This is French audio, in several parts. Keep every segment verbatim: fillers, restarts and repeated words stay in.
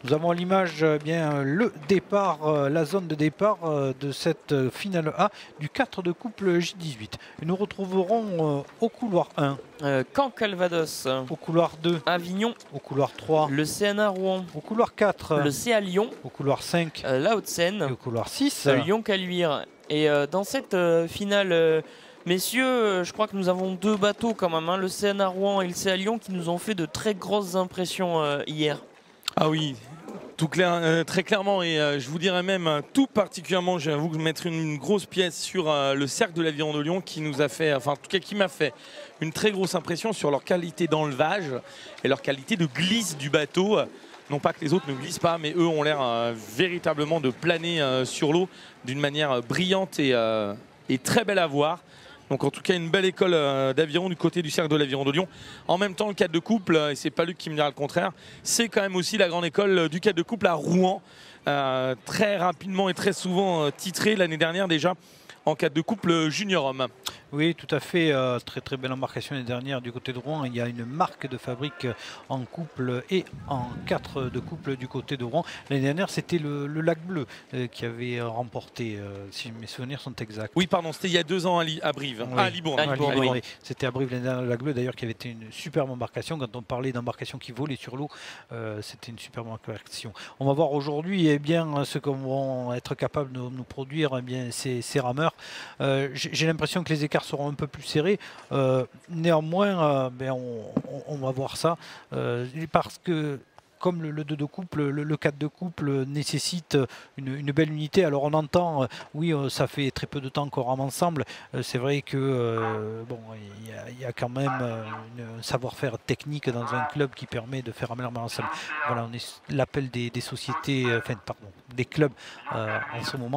Nous avons à l'image eh bien le départ, euh, la zone de départ euh, de cette finale A du quatre de couple J dix-huit. Et nous retrouverons euh, au couloir un. Euh, Caen Calvados. Au couloir deux. Avignon. Au couloir trois. Le C N A Rouen. Au couloir quatre. Le C A Lyon. Au couloir cinq. Euh, la Haute-Seine. Et au couloir six. Euh, Lyon-Caluire. Et euh, dans cette euh, finale, euh, messieurs, euh, je crois que nous avons deux bateaux quand même, hein, le C N A Rouen et le C A Lyon, qui nous ont fait de très grosses impressions euh, hier. Ah oui, tout clair, euh, très clairement, et euh, je vous dirais même euh, tout particulièrement, j'avoue que mettre une, une grosse pièce sur euh, le cercle de l'Aviron de Lyon qui nous a fait, enfin en tout cas qui m'a fait une très grosse impression sur leur qualité d'enlevage et leur qualité de glisse du bateau. Non pas que les autres ne glissent pas, mais eux ont l'air euh, véritablement de planer euh, sur l'eau d'une manière brillante et, euh, et très belle à voir. Donc en tout cas une belle école euh, d'aviron du côté du cercle de l'Aviron de Lyon. En même temps le cadre de couple, et c'est pas Luc qui me dira le contraire, c'est quand même aussi la grande école du cadre de couple à Rouen. Euh, très rapidement et très souvent euh, titré l'année dernière déjà en cadre de couple junior homme. Oui, tout à fait. Euh, très très belle embarcation l'année dernière du côté de Rouen. Il y a une marque de fabrique en couple et en quatre de couple du côté de Rouen. L'année dernière, c'était le, le Lac Bleu euh, qui avait remporté, euh, si mes souvenirs sont exacts. Oui, pardon, c'était il y a deux ans à, Li à Brive. Oui. Ah, à Libourne. À Libourne, oui. oui. C'était à Brive l'année dernière, le Lac Bleu d'ailleurs, qui avait été une superbe embarcation. Quand on parlait d'embarcation qui volait sur l'eau, euh, c'était une superbe embarcation. On va voir aujourd'hui eh bien, ce qu'on vont être capables de nous produire eh bien, ces, ces rameurs. Euh, J'ai l'impression que les écarts seront un peu plus serrés. Euh, néanmoins, euh, ben on, on, on va voir ça. Euh, parce que comme le, le deux de couple, le, le quatre de couple nécessite une, une belle unité. Alors on entend, euh, oui, euh, ça fait très peu de temps qu'on rame ensemble. Euh, C'est vrai que euh, bon, il y, y a quand même euh, un savoir-faire technique dans un club qui permet de faire ramer ensemble. Voilà, on est l'appel des, des sociétés, euh, enfin pardon, des clubs euh, en ce moment.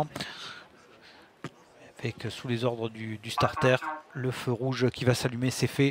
Avec sous les ordres du, du starter, le feu rouge qui va s'allumer, c'est fait.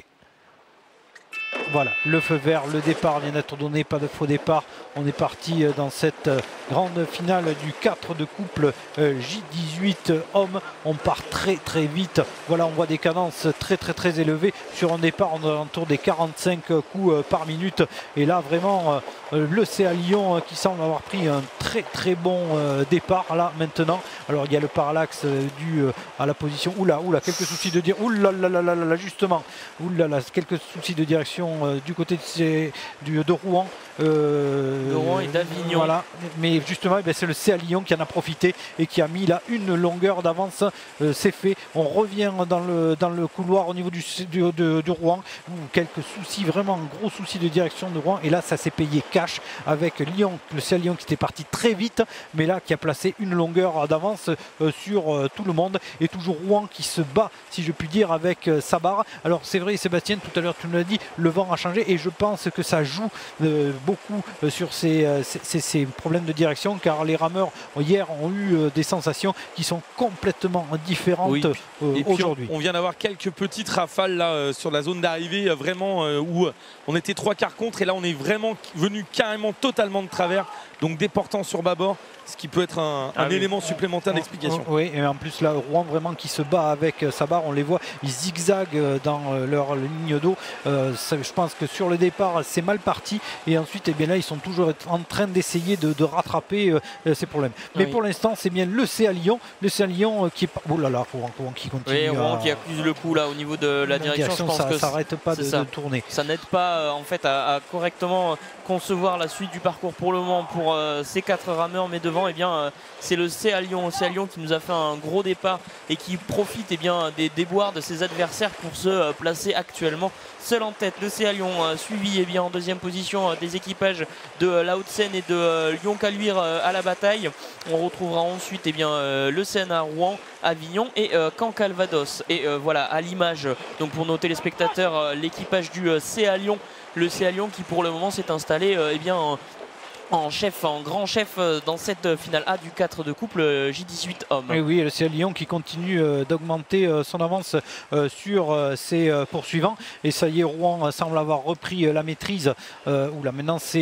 Voilà, le feu vert, le départ vient d'être donné, pas de faux départ. On est parti dans cette grande finale du quatre de couple J dix-huit hommes. On part très très vite. Voilà, on voit des cadences très très très élevées. Sur un départ, on est autour des quarante-cinq coups par minute. Et là, vraiment, le C A Lyon qui semble avoir pris un très très bon départ là maintenant. Alors, il y a le parallaxe dû à la position. Oula, oula, quelques soucis de dire. Oula, là, là, là, là, justement. Oula, là, quelques soucis de direction euh, du côté de, du, de Rouen. Euh, de Rouen et d'Avignon. Voilà, mais justement, eh c'est le C A Lyon qui en a profité et qui a mis là une longueur d'avance. Euh, C'est fait. On revient dans le, dans le couloir au niveau du, du, de, de Rouen. Quelques soucis, vraiment gros soucis de direction de Rouen. Et là, ça s'est payé cash avec Lyon, le C A Lyon qui était parti très vite, mais là qui a placé une longueur d'avance euh, sur euh, tout le monde. Et toujours Rouen qui se bat, si je puis dire, avec euh, sa barre. Alors c'est vrai, Sébastien, tout à l'heure tu nous l'as dit, le vent a changé et je pense que ça joue euh, beaucoup euh, sur ces, euh, ces, ces problèmes de direction, car les rameurs hier ont eu euh, des sensations qui sont complètement différentes oui. euh, aujourd'hui. On, on vient d'avoir quelques petites rafales là euh, sur la zone d'arrivée, euh, vraiment euh, où on était trois quarts contre, et là on est vraiment venu carrément totalement de travers, donc déportant sur bâbord, ce qui peut être un, ah un oui. élément supplémentaire d'explication. Oui, et en plus là, Rouen vraiment qui se bat avec sa barre, on les voit, ils zigzaguent dans leur ligne d'eau. Euh, je pense que sur le départ, c'est mal parti, et ensuite, eh bien là, ils sont toujours en train d'essayer de, de rattraper euh, ces problèmes. Mais oui. Pour l'instant, c'est bien le C A Lyon, le C A Lyon qui est... Oh là là, Rouen, Rouen qui continue. Oui, Rouen à... qui accuse le coup là au niveau de la, la direction, direction. Je pense ça, que ça n'arrête pas de, de tourner. Ça n'aide pas euh, en fait à, à correctement concevoir la suite du parcours pour le moment pour euh, ces quatre rameurs, mais devant, eh bien, euh, c'est le C A Lyon, C A Lyon qui nous a fait un gros départ et qui profite eh bien, des déboires de ses adversaires pour se euh, placer actuellement seul en tête. Le C A Lyon euh, suivi eh bien, en deuxième position euh, des équipages de euh, la Haute-Seine et de euh, Lyon-Caluire euh, à la bataille. On retrouvera ensuite eh bien, euh, le C N A Rouen, Avignon et euh, Caen Calvados. Et euh, voilà, à l'image, donc pour nos téléspectateurs, euh, l'équipage du euh, C A Lyon, le C A Lyon qui pour le moment s'est installé euh, eh bien, en, en chef, en grand chef dans cette finale A du quatre de couple J dix-huit hommes. Et oui, le C A Lyon qui continue d'augmenter son avance sur ses poursuivants. Et ça y est, Rouen semble avoir repris la maîtrise. Où là maintenant c'est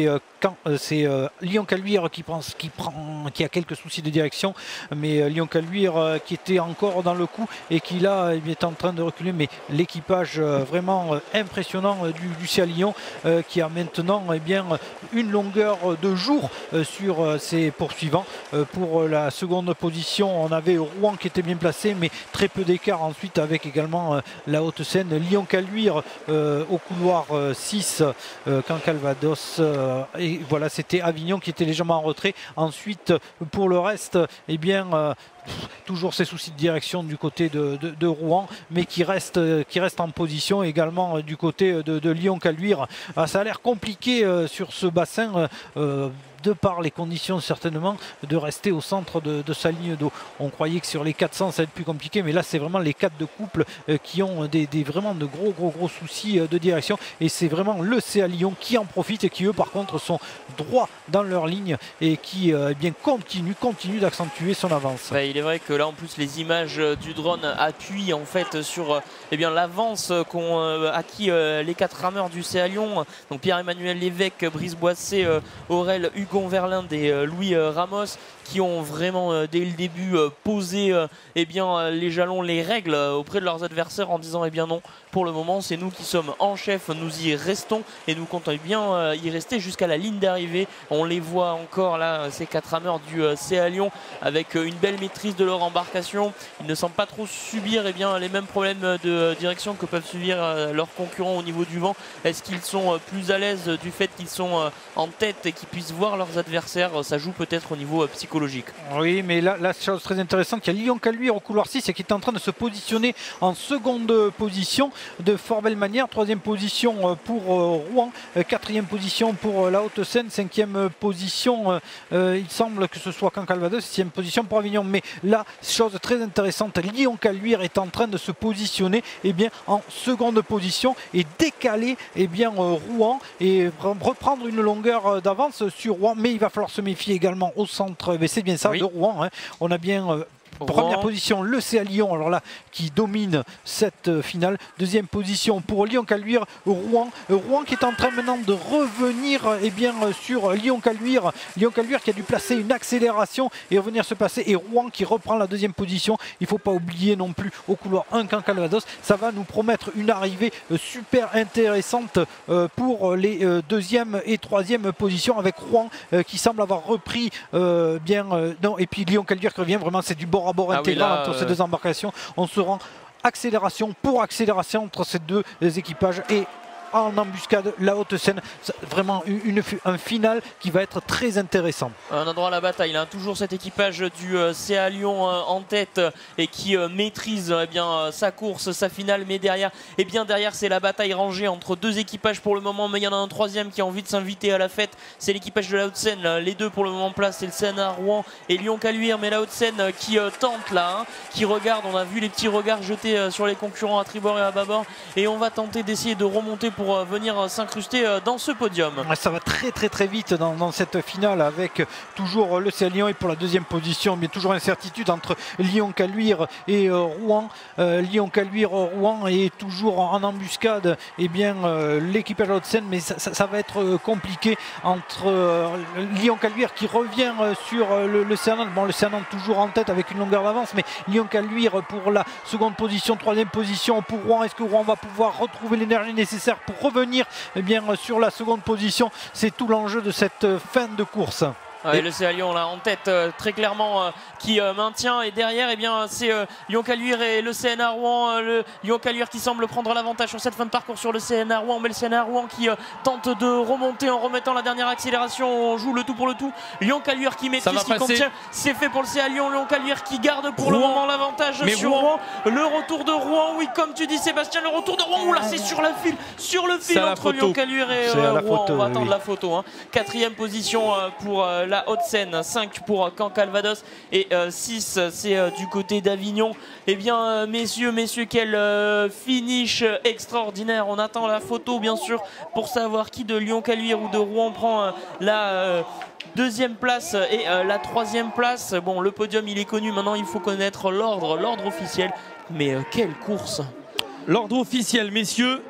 c'est euh, Lyon-Caluire qui, pense, qui, prend, qui a quelques soucis de direction, mais euh, Lyon-Caluire euh, qui était encore dans le coup et qui là eh est en train de reculer, mais l'équipage euh, vraiment euh, impressionnant euh, du, du C A Lyon euh, qui a maintenant eh bien, une longueur de jour euh, sur euh, ses poursuivants. Euh, pour euh, la seconde position, on avait Rouen qui était bien placé, mais très peu d'écart ensuite avec également euh, la Haute-Seine. Lyon-Caluire euh, au couloir euh, six, euh, Caen-Calvados, euh, et voilà, c'était Avignon qui était légèrement en retrait. Ensuite, pour le reste, eh bien, euh, toujours ces soucis de direction du côté de, de, de Rouen, mais qui reste, qui reste en position également du côté de, de Lyon-Caluire. Ah, ça a l'air compliqué euh, sur ce bassin. Euh, de par les conditions certainement de rester au centre de, de sa ligne d'eau. On croyait que sur les quatre cents ça allait être plus compliqué, mais là c'est vraiment les quatre de couple euh, qui ont des, des vraiment de gros gros gros soucis euh, de direction, et c'est vraiment le C A Lyon qui en profite et qui eux par contre sont droits dans leur ligne et qui euh, eh bien continue continue d'accentuer son avance. Bah, il est vrai que là en plus les images du drone appuient en fait sur eh bien l'avance qu'ont euh, acquis euh, les quatre rameurs du C A Lyon, donc Pierre-Emmanuel Lévesque, Brice Boissé, euh, Aurel Hugo Verlinde et euh, Louis euh, Ramos, qui ont vraiment euh, dès le début euh, posé euh, eh bien, euh, les jalons, les règles euh, auprès de leurs adversaires en disant eh bien non, pour le moment c'est nous qui sommes en chef, nous y restons et nous comptons bien euh, y rester jusqu'à la ligne d'arrivée. On les voit encore là, ces quatre rameurs du euh, C A Lyon avec euh, une belle maîtrise de leur embarcation. Ils ne semblent pas trop subir eh bien, les mêmes problèmes de euh, direction que peuvent subir euh, leurs concurrents au niveau du vent. Est-ce qu'ils sont euh, plus à l'aise du fait qu'ils sont euh, en tête et qu'ils puissent voir leurs adversaires? Ça joue peut-être au niveau euh, psychologique. Oui, mais là, la chose très intéressante, il y a Lyon-Caluire au couloir six et qui est en train de se positionner en seconde position de fort belle manière. Troisième position pour Rouen, quatrième position pour la Haute-Seine, cinquième position, euh, il semble que ce soit Caen-Calvados, sixième position pour Avignon. Mais là, chose très intéressante, Lyon-Caluire est en train de se positionner eh bien, en seconde position et décaler eh bien, Rouen et reprendre une longueur d'avance sur Rouen. Mais il va falloir se méfier également au centre, mais c'est bien ça, oui. de Rouen. Hein. On a bien... Euh, Première position, le C A Lyon, alors là, qui domine cette euh, finale. Deuxième position pour Lyon-Caluire, Rouen. Euh, Rouen qui est en train maintenant de revenir euh, eh bien, euh, sur Lyon-Caluire. Lyon-Caluire qui a dû placer une accélération et revenir se passer. Et Rouen qui reprend la deuxième position. Il ne faut pas oublier non plus au couloir un Caen-Calvados. Ça va nous promettre une arrivée euh, super intéressante euh, pour les euh, deuxième et troisième positions avec Rouen euh, qui semble avoir repris euh, bien. Euh, non, et puis Lyon-Caluire qui revient. Vraiment, c'est du bord à bord ah intégral oui, là, entre euh... ces deux embarcations. On se rend accélération pour accélération entre ces deux équipages et en embuscade la Haute-Seine. Vraiment une, une, un final qui va être très intéressant. Un endroit à la bataille, hein. Toujours cet équipage du euh, C A Lyon euh, en tête euh, et qui euh, maîtrise euh, eh bien, euh, sa course, sa finale, mais derrière, eh bien, derrière c'est la bataille rangée entre deux équipages pour le moment, mais il y en a un troisième qui a envie de s'inviter à la fête, c'est l'équipage de la Haute-Seine. Les deux pour le moment place, c'est le C N A Rouen et Lyon-Caluire, mais la Haute-Seine euh, qui euh, tente là, hein, qui regarde, on a vu les petits regards jetés euh, sur les concurrents à tribord et à bâbord, et on va tenter d'essayer de remonter pour pour venir s'incruster dans ce podium. Ça va très très très vite dans, dans cette finale avec toujours le C A Lyon et pour la deuxième position, mais toujours incertitude entre Lyon-Caluire et euh, Rouen. Euh, Lyon-Caluire-Rouen est toujours en, en embuscade et eh bien euh, l'équipage de la Haute-Seine, mais ça, ça, ça va être compliqué entre euh, Lyon-Caluire qui revient sur le, le Cernan. Bon, le Cernan toujours en tête avec une longueur d'avance, mais Lyon-Caluire pour la seconde position, troisième position pour Rouen. Est-ce que Rouen va pouvoir retrouver l'énergie nécessaire pour revenir eh bien, sur la seconde position? C'est tout l'enjeu de cette fin de course. Ouais, et le C A Lyon là en tête euh, très clairement euh, qui euh, maintient, et derrière eh bien c'est euh, Lyon-Caluire et le C N A Rouen, euh, le Lyon-Caluire qui semble prendre l'avantage sur cette fin de parcours sur le C N A Rouen, mais le C N A Rouen qui euh, tente de remonter en remettant la dernière accélération. On joue le tout pour le tout. Lyon-Caluire qui maîtrise, qui contient, c'est fait pour le C A Lyon. Lyon-Caluire qui garde pour Rouen, le moment l'avantage sur Rouen. Rouen. Le retour de Rouen, oui, comme tu dis Sébastien, le retour de Rouen. Oula, c'est sur la file, sur le fil entre Lyon-Caluire et euh, Rouen. Photo, on va attendre oui. la photo. Hein. Quatrième position euh, pour euh, la Haute-Seine, cinq pour Caen-Calvados et euh, six c'est euh, du côté d'Avignon. Eh bien euh, messieurs, messieurs, quel euh, finish extraordinaire. On attend la photo bien sûr pour savoir qui de Lyon-Caluire ou de Rouen prend euh, la euh, deuxième place et euh, la troisième place. Bon, le podium il est connu, maintenant il faut connaître l'ordre, l'ordre officiel. Mais euh, quelle course! L'ordre officiel, messieurs.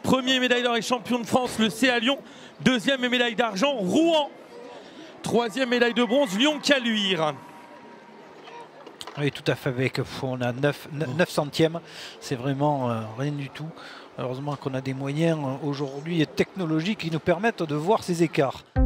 Premier médaille d'or et champion de France, le C A Lyon. Deuxième et médaille d'argent, Rouen. Troisième médaille de bronze, Lyon-Caluire. Oui, tout à fait. Avec, on a neuf centièmes. C'est vraiment euh, rien du tout. Heureusement qu'on a des moyens euh, aujourd'hui technologiques qui nous permettent de voir ces écarts.